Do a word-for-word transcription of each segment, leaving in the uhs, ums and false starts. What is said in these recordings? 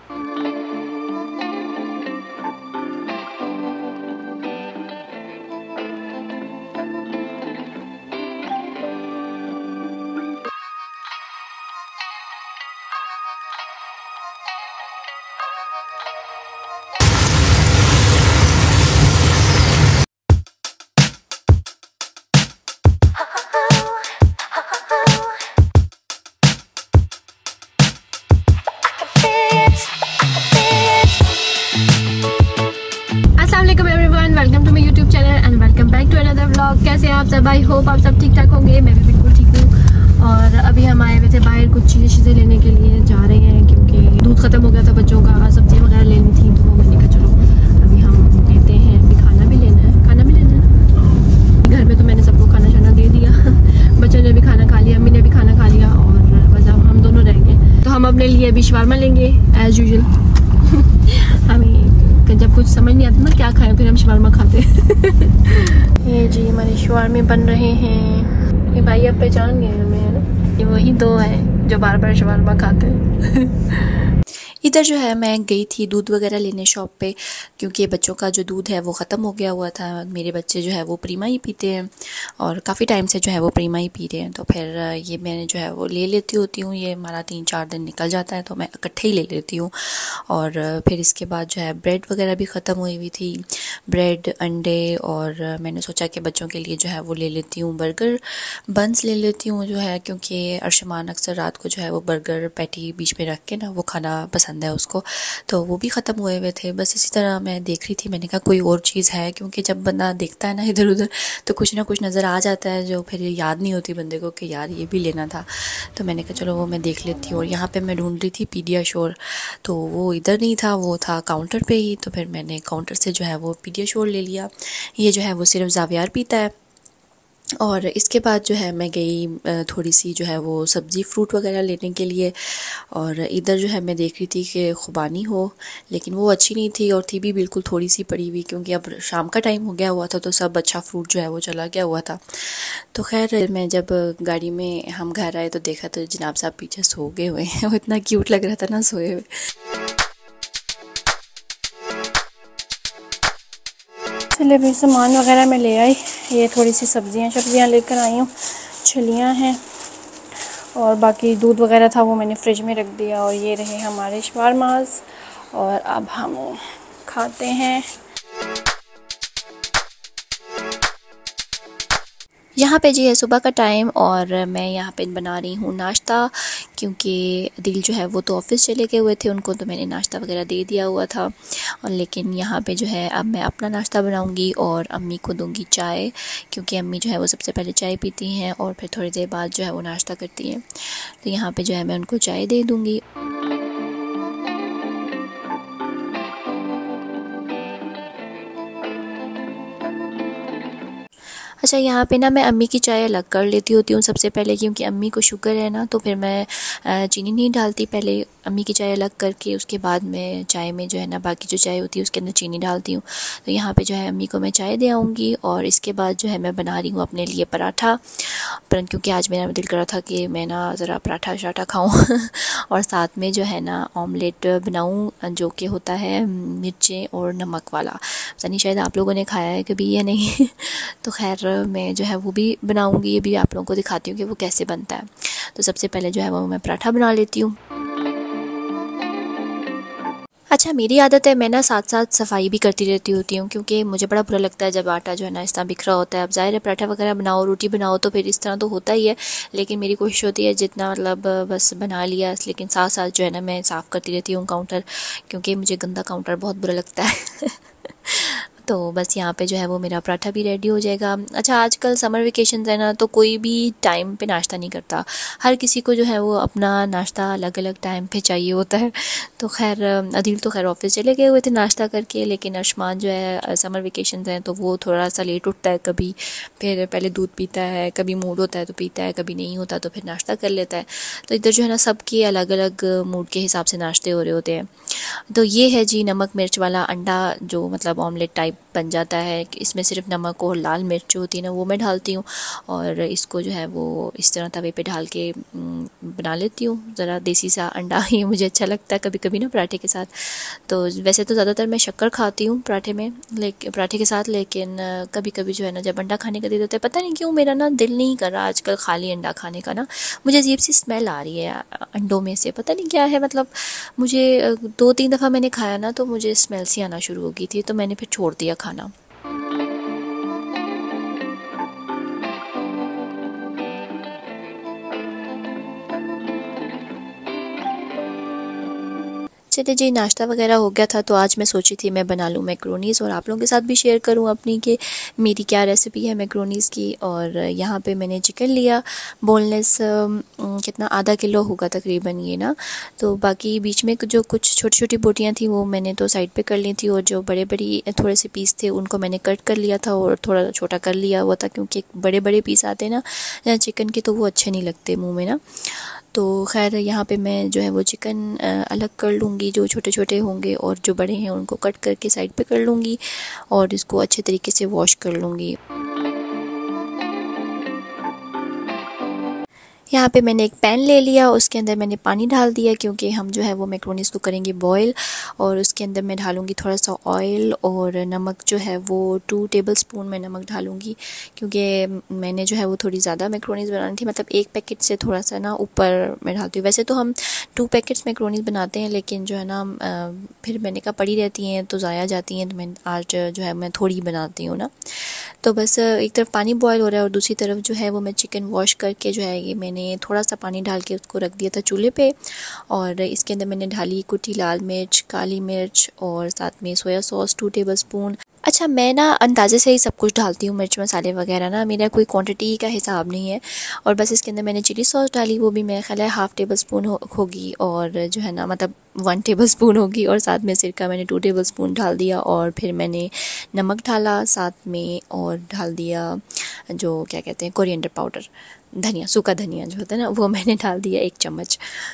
Welcome to my YouTube channel and welcome back to another vlog. कैसे हैं आप सब? आई होप आप सब ठीक ठाक होंगे। मैं भी बिल्कुल ठीक हूँ। और अभी हम आए हुए थे बाहर कुछ चीज़ें चीज़ें लेने के लिए जा रहे हैं, क्योंकि दूध ख़त्म हो गया था बच्चों का, सब्ज़ी वगैरह लेनी थी, तो वो मैंने कहा चलो अभी हम लेते हैं। अभी खाना भी लेना है, खाना भी लेना है। घर में तो मैंने सबको खाना शाना दे दिया बच्चों ने भी खाना खा लिया, अम्मी ने भी खाना खा लिया, और बस अब हम दोनों रहेंगे। तो हम अपने लिए अभी शवारमा लेंगे एज़ यूजुअल हमें जब कुछ समझ नहीं आता ना क्या खाएं, फिर हम शवारमा खाते ये जी हमारे शवारमे बन रहे हैं। ये भाई आप पहचान गए हमें, है ना? ये वही दो हैं जो बार बार शवारमा खाते हैं इधर जो है मैं गई थी दूध वगैरह लेने शॉप पे, क्योंकि बच्चों का जो दूध है वो ख़त्म हो गया हुआ था। मेरे बच्चे जो है वो प्रीमा ही पीते हैं और काफ़ी टाइम से जो है वो प्रीमा ही पी रहे हैं, तो फिर ये मैंने जो है वो ले लेती होती हूँ। ये हमारा तीन चार दिन निकल जाता है तो मैं इकट्ठे ही ले लेती हूँ। और फिर इसके बाद जो है ब्रेड वगैरह भी ख़त्म हुई हुई थी, ब्रेड अंडे, और मैंने सोचा कि बच्चों के लिए जो है वो ले लेती हूँ बर्गर बंस ले लेती हूँ जो है, क्योंकि अर्शमान अक्सर रात को जो है वो बर्गर पैटी बीच में रख के ना वो खाना पसंद है उसको, तो वो भी ख़त्म हुए हुए थे। बस इसी तरह मैं देख रही थी, मैंने कहा कोई और चीज़ है, क्योंकि जब बंदा देखता है ना इधर उधर तो कुछ ना कुछ नज़र आ जाता है जो फिर याद नहीं होती बंदे को कि यार ये भी लेना था। तो मैंने कहा चलो वो मैं देख लेती हूँ। और यहाँ पे मैं ढूंढ रही थी पीडियाश्योर, तो वो इधर नहीं था, वो था काउंटर पे ही, तो फिर मैंने काउंटर से जो है वो पीडियाश्योर ले लिया। ये जो है वो सिर्फ ज़ावियार पीता है। और इसके बाद जो है मैं गई थोड़ी सी जो है वो सब्ज़ी फ्रूट वगैरह लेने के लिए, और इधर जो है मैं देख रही थी कि खुबानी हो, लेकिन वो अच्छी नहीं थी और थी भी बिल्कुल थोड़ी सी पड़ी हुई, क्योंकि अब शाम का टाइम हो गया हुआ था तो सब अच्छा फ्रूट जो है वो चला गया हुआ था। तो खैर मैं जब गाड़ी में हम घर आए तो देखा तो जनाब साहब पीछे सो गए हुए हैं वो इतना क्यूट लग रहा था ना सोए हुए। चलिए भी सामान वगैरह मैं ले आई। ये थोड़ी सी सब्जियां सब्जियां लेकर आई हूँ, छलियाँ हैं, और बाकी दूध वगैरह था वो मैंने फ्रिज में रख दिया। और ये रहे हमारे शवारमास, और अब हम खाते हैं। यहाँ पे जी है सुबह का टाइम, और मैं यहाँ पे बना रही हूँ नाश्ता, क्योंकि दिल जो है वो तो ऑफ़िस चले गए हुए थे, उनको तो मैंने नाश्ता वगैरह दे दिया हुआ था। और लेकिन यहाँ पे जो है अब मैं अपना नाश्ता बनाऊँगी और अम्मी को दूँगी चाय, क्योंकि अम्मी जो है वो सबसे पहले चाय पीती हैं और फिर थोड़ी देर बाद जो है वो नाश्ता करती हैं। तो यहाँ पर जो है मैं उनको चाय दे दूँगी। अच्छा, यहाँ पे ना मैं अम्मी की चाय अलग कर लेती होती हूँ सबसे पहले, क्योंकि अम्मी को शुगर है ना, तो फिर मैं चीनी नहीं डालती। पहले अम्मी की चाय अलग करके उसके बाद मैं चाय में जो है ना बाकी जो चाय होती है उसके अंदर चीनी डालती हूँ। तो यहाँ पे जो है अम्मी को मैं चाय दे आऊँगी। और इसके बाद जो है मैं बना रही हूँ अपने लिए पराठा, पर क्योंकि आज मेरा दिल कर रहा था कि मैं ना ज़रा पराठा शराठा खाऊँ और साथ में जो है ना ऑमलेट बनाऊँ, जो कि होता है मिर्चें और नमक वाला। पता नहीं शायद आप लोगों ने खाया है कभी या नहीं तो खैर मैं जो है वो भी बनाऊंगी, ये भी आप लोगों को दिखाती हूँ कि वो कैसे बनता है। तो सबसे पहले जो है वो मैं पराठा बना लेती हूँ। अच्छा, मेरी आदत है मैं ना साथ साथ सफाई भी करती रहती होती हूँ, क्योंकि मुझे बड़ा बुरा लगता है जब आटा जो है ना इस तरह बिखरा होता है। अब ज़ाहिर है पराठा वगैरह बनाओ, रोटी बनाओ तो फिर इस तरह तो होता ही है, लेकिन मेरी कोशिश होती है जितना मतलब बस बना लिया, लेकिन साथ साथ जो है ना मैं साफ़ करती रहती हूँ काउंटर, क्योंकि मुझे गंदा काउंटर बहुत बुरा लगता है तो बस यहाँ पे जो है वो मेरा पराठा भी रेडी हो जाएगा। अच्छा, आजकल समर वेकेशन है ना, तो कोई भी टाइम पे नाश्ता नहीं करता, हर किसी को जो है वो अपना नाश्ता अलग अलग टाइम पे चाहिए होता है। तो खैर अदील तो खैर ऑफिस चले गए हुए थे नाश्ता करके, लेकिन अर्शमान जो है समर वेकेशन हैं तो वो थोड़ा सा लेट उठता है, कभी फिर पहले दूध पीता है, कभी मूड होता है तो पीता है, कभी नहीं होता तो फिर नाश्ता कर लेता है। तो इधर जो है ना सबके अलग अलग मूड के हिसाब से नाश्ते हो रहे होते हैं। तो ये है जी नमक मिर्च वाला अंडा, जो मतलब ऑमलेट टाइप बन जाता है। इसमें सिर्फ नमक और लाल मिर्च जो होती है ना वो मैं डालती हूँ, और इसको जो है वो इस तरह तवे पे डाल के बना लेती हूँ। ज़रा देसी सा अंडा ही मुझे अच्छा लगता है कभी कभी ना पराठे के साथ। तो वैसे तो ज़्यादातर मैं शक्कर खाती हूँ पराठे में, लेकिन पराठे के साथ, लेकिन कभी कभी जो है ना जब अंडा खाने का दिल होता है, पता नहीं क्यों मेरा ना दिल नहीं कर रहा आजकल खाली अंडा खाने का ना। मुझे अजीब सी स्मेल आ रही है अंडों में से, पता नहीं क्या है। मतलब मुझे दो तीन दफ़ा मैंने खाया ना तो मुझे स्मेल सी आना शुरू हो गई थी, तो मैंने फिर छोड़ दिया खाना। चलिए जी, नाश्ता वगैरह हो गया था, तो आज मैं सोची थी मैं बना लूँ मैक्रोनीज़ और आप लोगों के साथ भी शेयर करूँ अपनी कि मेरी क्या रेसिपी है मैक्रोनीज़ की। और यहाँ पे मैंने चिकन लिया बोनलेस, कितना आधा किलो होगा तकरीबन ये ना। तो बाकी बीच में जो कुछ छोटी छोटी बोटियाँ थी वो मैंने तो साइड पे कर ली थी, और जो बड़े बड़ी थोड़े से पीस थे उनको मैंने कट कर लिया था और थोड़ा छोटा कर लिया हुआ था, क्योंकि बड़े बड़े पीस आते हैं ना चिकन के तो वो अच्छे नहीं लगते मुँह में ना। तो खैर यहाँ पे मैं जो है वो चिकन अलग कर लूँगी, जो छोटे छोटे होंगे, और जो बड़े हैं उनको कट करके साइड पे कर लूँगी और इसको अच्छे तरीके से वॉश कर लूँगी। यहाँ पे मैंने एक पैन ले लिया, उसके अंदर मैंने पानी डाल दिया, क्योंकि हम जो है वो मैक्रोनीज़ को करेंगे बॉईल। और उसके अंदर मैं डालूँगी थोड़ा सा ऑयल, और नमक जो है वो टू टेबलस्पून मैं नमक डालूँगी, क्योंकि मैंने जो है वो थोड़ी ज़्यादा मैक्रोनीज़ बनानी थी। मतलब एक पैकेट से थोड़ा सा ना ऊपर मैं डालती हूँ। वैसे तो हम टू पैकेट्स मैक्रोनीज़ बनाते हैं, लेकिन जो है ना फिर मैंने कहा पड़ी रहती हैं तो ज़ाया जाती हैं, तो मैं आज जो है मैं थोड़ी बनाती हूँ ना। तो बस एक तरफ पानी बॉयल हो रहा है और दूसरी तरफ जो है वो मैं चिकन वॉश करके जो है ये मैंने थोड़ा सा पानी डाल के उसको रख दिया था चूल्हे पे। और इसके अंदर मैंने डाली कुटी लाल मिर्च, काली मिर्च और साथ में सोया सॉस टू टेबलस्पून। अच्छा, मैं ना अंदाज़े से ही सब कुछ डालती हूँ, मिर्च मसाले वगैरह ना, मेरा कोई क्वांटिटी का हिसाब नहीं है। और बस इसके अंदर मैंने चिली सॉस डाली, वो भी मेरा ख्याल है हाफ़ टेबल स्पून हो, होगी, और जो है ना मतलब वन टेबल स्पून होगी। और साथ में सिरका मैंने टू टेबल स्पून डाल दिया, और फिर मैंने नमक डाला साथ में, और डाल दिया जो क्या कहते हैं कोरिएंडर पाउडर, धनिया, सूखा धनिया जो होता है ना, वो मैंने डाल दिया एक चम्मच।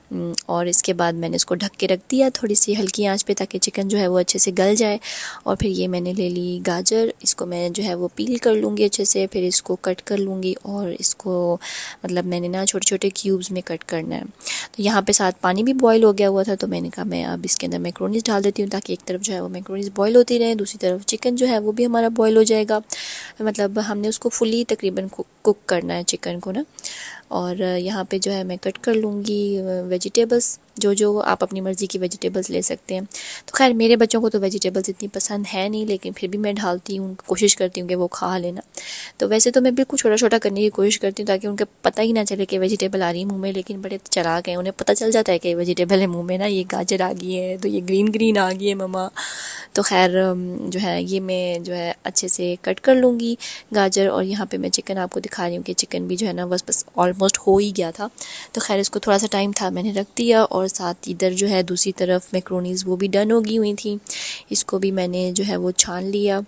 और इसके बाद मैंने इसको ढक के रख दिया थोड़ी सी हल्की आंच पे, ताकि चिकन जो है वो अच्छे से गल जाए। और फिर ये मैंने ले ली गाजर, इसको मैं जो है वो पील कर लूँगी अच्छे से, फिर इसको कट कर लूँगी, और इसको मतलब मैंने ना छोटे छोटे क्यूब्स में कट करना है। तो यहाँ पे साथ पानी भी बॉईल हो गया हुआ था, तो मैंने कहा मैं अब इसके अंदर मैक्रोनीज़ डाल देती हूँ, ताकि एक तरफ जो है वो मैक्रोनीज़ बॉईल होती रहे, दूसरी तरफ चिकन जो है वो भी हमारा बॉईल हो जाएगा। मतलब हमने उसको फुली तकरीबन कुक करना है चिकन को ना। और यहाँ पे जो है मैं कट कर लूँगी वेजिटेबल्स, जो जो आप अपनी मर्ज़ी की वेजिटेबल्स ले सकते हैं। तो खैर मेरे बच्चों को तो वेजिटेबल्स इतनी पसंद है नहीं, लेकिन फिर भी मैं डालती हूँ, कोशिश करती हूँ कि वो खा लेना। तो वैसे तो मैं बिल्कुल छोटा छोटा करने की कोशिश करती हूँ, ताकि उनके पता ही ना चले कि वेजिटेबल आ रही है मुँह में। लेकिन बड़े चालाक हैं, उन्हें पता चल जाता है कि वेजिटेबल है मुँह में ना, ये गाजर आ गई है, तो ये ग्रीन ग्रीन आ गई है मम्मा। तो खैर जो है ये मैं जो है अच्छे से कट कर लूँगी गाजर। और यहाँ पे मैं चिकन आपको दिखा रही हूँ कि चिकन भी जो है ना बस बस ऑलमोस्ट हो ही गया था। तो खैर इसको थोड़ा सा टाइम था, मैंने रख दिया। और साथ इधर जो है दूसरी तरफ मैक्रोनीज़ वो भी डन हो गई हुई थी, इसको भी मैंने जो है वो छान लिया।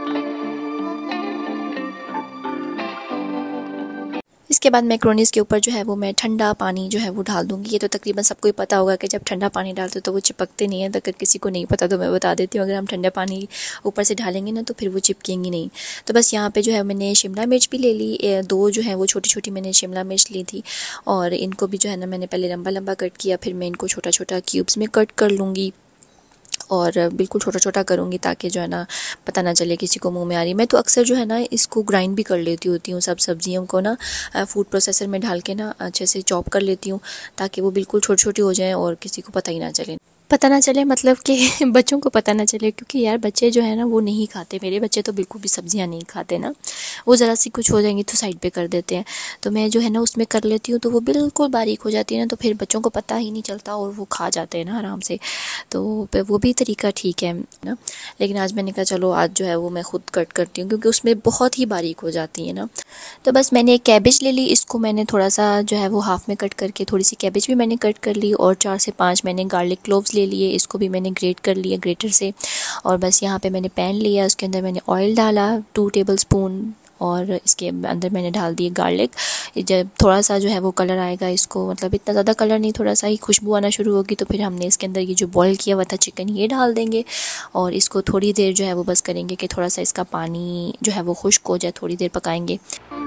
इसके बाद मैक्रोनीज़ के ऊपर जो है वो मैं ठंडा पानी जो है वो डाल दूँगी। ये तो तकरीबन सबको ही पता होगा कि जब ठंडा पानी डालते तो वो चिपकते नहीं है। तो अगर किसी को नहीं पता तो मैं बता देती हूँ, अगर हम ठंडा पानी ऊपर से डालेंगे ना तो फिर वो चिपकेंगी नहीं। तो बस यहाँ पे जो है मैंने शिमला मिर्च भी ले ली, दो जो है वो छोटी छोटी मैंने शिमला मिर्च ली थी, और इनको भी जो है ना मैंने पहले लंबा लंबा कट किया, फिर मैं इनको छोटा छोटा क्यूब्स में कट कर लूँगी। और बिल्कुल छोटा छोटा करूँगी ताकि जो है ना पता ना चले किसी को मुंह में आ रही। मैं तो अक्सर जो है ना इसको ग्राइंड भी कर लेती होती हूँ, सब सब्जियों को ना फूड प्रोसेसर में डाल के ना अच्छे से चॉप कर लेती हूँ, ताकि वो बिल्कुल छोटी छोटी हो जाएं और किसी को पता ही ना चले। पता ना चले मतलब कि बच्चों को पता ना चले, क्योंकि यार बच्चे जो है ना वो नहीं खाते, मेरे बच्चे तो बिल्कुल भी सब्जियां नहीं खाते ना, वो ज़रा सी कुछ हो जाएंगी तो साइड पे कर देते हैं। तो मैं जो है ना उसमें कर लेती हूँ, तो वो बिल्कुल बारीक हो जाती है ना, तो फिर बच्चों को पता ही नहीं चलता और वो खा जाते हैं ना आराम से। तो वो भी तरीका ठीक है ना, लेकिन आज मैंने कहा चलो आज जो है वो मैं ख़ुद कट करती हूँ, क्योंकि उसमें बहुत ही बारीक हो जाती है ना। तो बस मैंने एक कैबेज ले ली, इसको मैंने थोड़ा सा जो है वो हाफ़ में कट करके थोड़ी सी कैबेज भी मैंने कट कर ली, और चार से पाँच मैंने गार्लिक क्लोव्स ले लिए, इसको भी मैंने ग्रेट कर लिया ग्रेटर से। और बस यहाँ पे मैंने पैन लिया, उसके अंदर मैंने ऑयल डाला टू टेबलस्पून, और इसके अंदर मैंने डाल दिए गार्लिक। जब थोड़ा सा जो है वो कलर आएगा इसको, मतलब इतना ज़्यादा कलर नहीं, थोड़ा सा ही खुशबू आना शुरू होगी, तो फिर हमने इसके अंदर ये जो बॉईल किया हुआ था चिकन ये डाल देंगे और इसको थोड़ी देर जो है वो बस करेंगे कि थोड़ा सा इसका पानी जो है वो खुश्क हो जाए, थोड़ी देर पकाएंगे।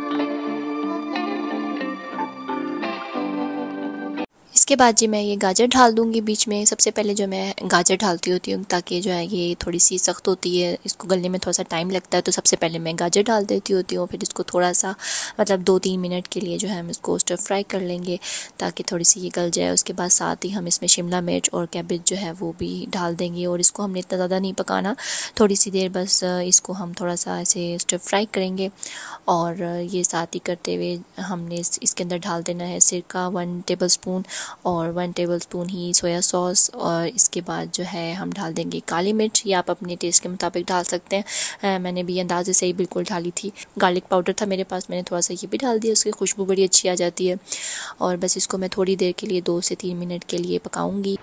इसके बाद जी मैं ये गाजर डाल दूँगी बीच में। सबसे पहले जो मैं गाजर डालती होती हूँ ताकि जो है ये थोड़ी सी सख्त होती है, इसको गलने में थोड़ा सा टाइम लगता है, तो सबसे पहले मैं गाजर डाल देती होती हूँ। फिर इसको थोड़ा सा मतलब दो तीन मिनट के लिए जो है हम इसको स्टर फ्राई कर लेंगे ताकि थोड़ी सी ये गल जाए। उसके बाद साथ ही हम इसमें शिमला मिर्च और कैबेज जो है वो भी डाल देंगे और इसको हमने इतना ज़्यादा नहीं पकाना, थोड़ी सी देर बस इसको हम थोड़ा सा ऐसे स्टर फ्राई करेंगे। और ये साथ ही करते हुए हमने इसके अंदर डाल देना है सिरका वन टेबल स्पून और वन टेबलस्पून ही सोया सॉस। और इसके बाद जो है हम डाल देंगे काली मिर्च, ये आप अपने टेस्ट के मुताबिक डाल सकते हैं। मैंने भी अंदाजे से ही बिल्कुल डाली थी। गार्लिक पाउडर था मेरे पास, मैंने थोड़ा सा ये भी डाल दिया, उसकी खुशबू बड़ी अच्छी आ जाती है। और बस इसको मैं थोड़ी देर के लिए दो से तीन मिनट के लिए पकाऊंगी।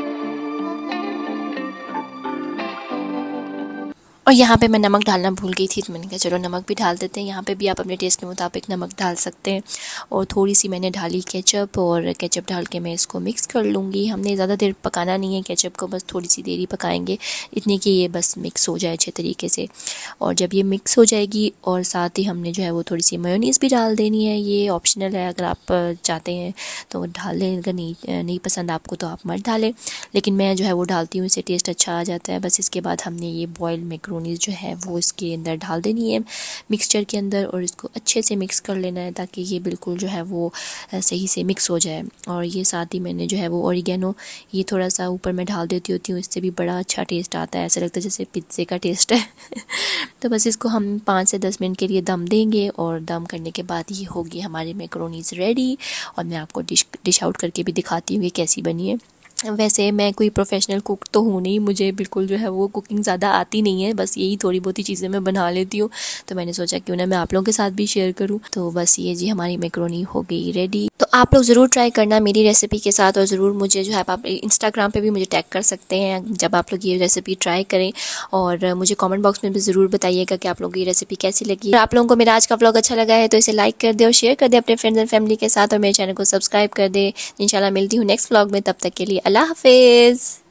और यहाँ पे मैं नमक डालना भूल गई थी, तो मैंने कहा चलो नमक भी डाल देते हैं। यहाँ पे भी आप अपने टेस्ट के मुताबिक नमक डाल सकते हैं। और थोड़ी सी मैंने डाली केचप, और केचप डाल के मैं इसको मिक्स कर लूँगी। हमने ज़्यादा देर पकाना नहीं है केचप को, बस थोड़ी सी देर ही पकाएंगे, इतनी कि ये बस मिक्स हो जाए अच्छे तरीके से। और जब ये मिक्स हो जाएगी और साथ ही हमने जो है वो थोड़ी सी मेयोनीज़ भी डाल देनी है। ये ऑप्शनल है, अगर आप चाहते हैं तो डाल लें, अगर नहीं नहीं पसंद आपको तो आप मत डालें, लेकिन मैं जो है वो डालती हूँ, इससे टेस्ट अच्छा आ जाता है। बस इसके बाद हमने ये बॉयल मैक्रोनी जो है वो इसके अंदर डाल देनी है मिक्सचर के अंदर, और इसको अच्छे से मिक्स कर लेना है ताकि ये बिल्कुल जो है वो सही से मिक्स हो जाए। और ये साथ ही मैंने जो है वो ओरिगेनो ये थोड़ा सा ऊपर में डाल देती होती हूँ, इससे भी बड़ा अच्छा टेस्ट आता है, ऐसा लगता है जैसे पिज़्ज़े का टेस्ट है। तो बस इसको हम पाँच से दस मिनट के लिए दम देंगे, और दम करने के बाद ये होगी हमारी मैक्रोनीज़ रेडी। और मैं आपको डिश डिश आउट करके भी दिखाती हूँ कि कैसी बनी है। वैसे मैं कोई प्रोफेशनल कुक तो हूँ नहीं, मुझे बिल्कुल जो है वो कुकिंग ज़्यादा आती नहीं है, बस यही थोड़ी बहुत ही चीज़ें मैं बना लेती हूँ। तो मैंने सोचा क्यों ना मैं आप लोगों के साथ भी शेयर करूँ। तो बस ये जी हमारी मैक्रोनी हो गई रेडी। तो आप लोग ज़रूर ट्राई करना मेरी रेसिपी के साथ, और ज़रूर मुझे जो है आप इंस्टाग्राम पे भी मुझे टैग कर सकते हैं जब आप लोग ये रेसिपी ट्राई करें। और मुझे कमेंट बॉक्स में भी ज़रूर बताइएगा कि आप लोगों को ये रेसिपी कैसी लगी। आप लोगों को मेरा आज का व्लॉग अच्छा लगा है तो इसे लाइक कर दे और शेयर कर दे अपने फ्रेंड्स एंड फैमिली के साथ, और मेरे चैनल को सब्सक्राइब कर दे। इंशाल्लाह मिलती हूँ नेक्स्ट व्लॉग में, तब तक के लिए अल्लाह हाफिज़।